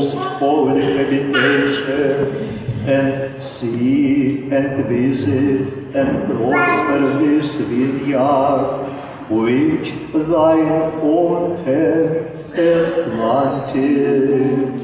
most holy habitation, and see and visit and prosper this vineyard, which thine own hand hath planted.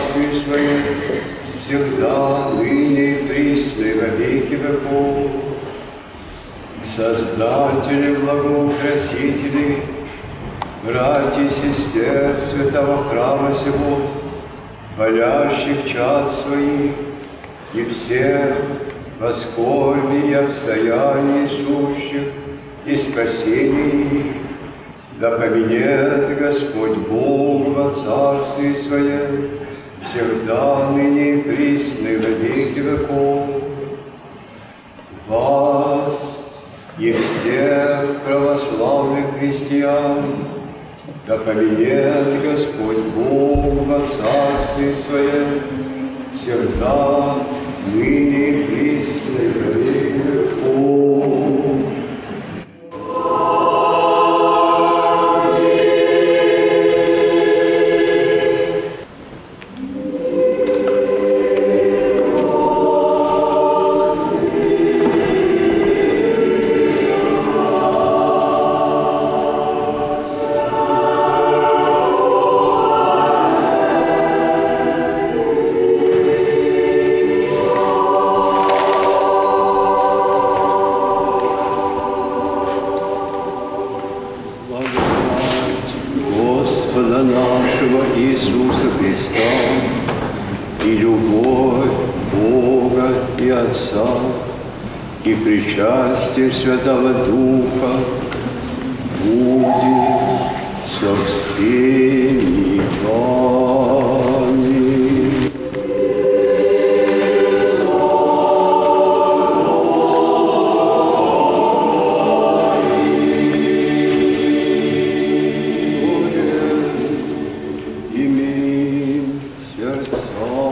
всегда, ныне и присно, и во веки веков. Создатели, благоукрасители, братья и сестер святого храма сего, молящих чад своих, и всех во скорби и обстоянии сущих, и спасении их, да поменяет Господь Бог во Царстве Своем, всегда, ныне и присно, и во веки веков. Вас и всех православных христиан, да поменяет Господь Бог во Царстве Своем, всегда, ныне и присно, и во веки веков. Святого Духа будет со всеми вами. Имеем сердца.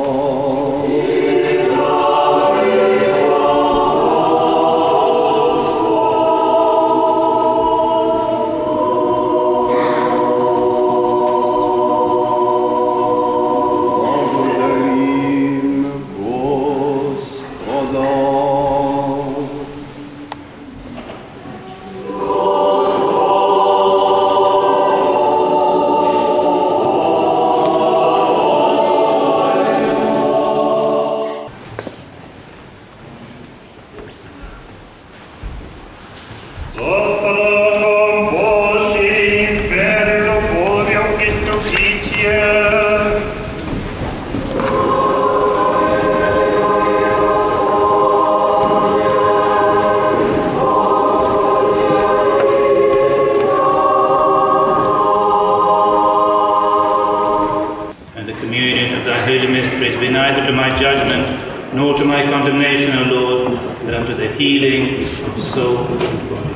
Nor to my condemnation, O Lord, but unto the healing of soul and body.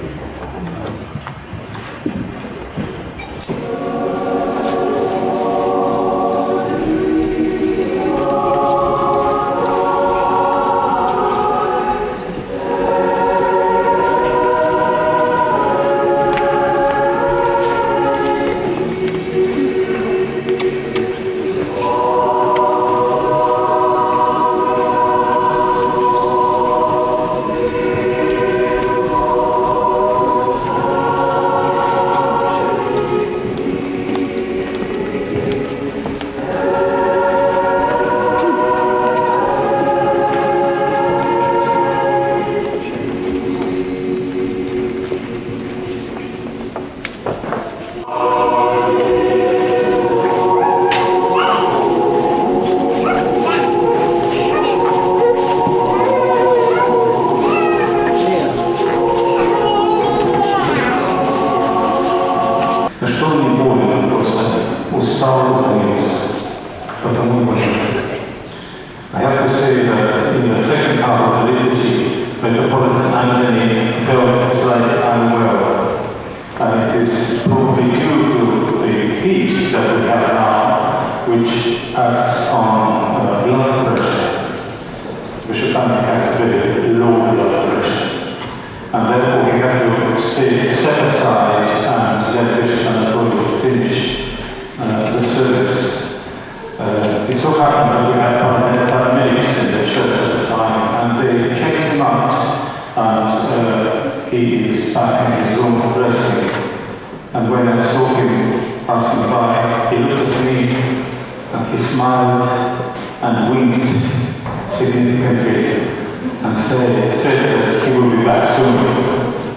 I have to say that in the second half of the liturgy, Metropolitan Anthony felt slightly unwell, and it is probably due to the heat that we have now, which acts on blood pressure. Bishop Anthony has very low blood pressure, and therefore we have to step aside and let Bishop Anthony finish the service. It so happened that we had paramedics in the church at the time, and they checked him out, and he is back in his room resting. And when I saw him passing by, he looked at me, and he smiled and winked significantly, and said that he will be back soon.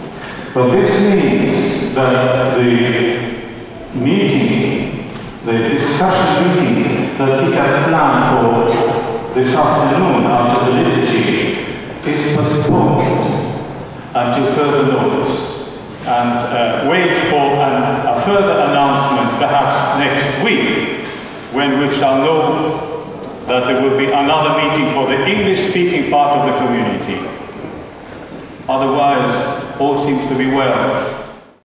But this means that the meeting, the discussion meeting that he had planned for this afternoon after the liturgy is postponed until further notice. And wait for a further announcement perhaps next week, when we shall know that there will be another meeting for the English-speaking part of the community. Otherwise, all seems to be well.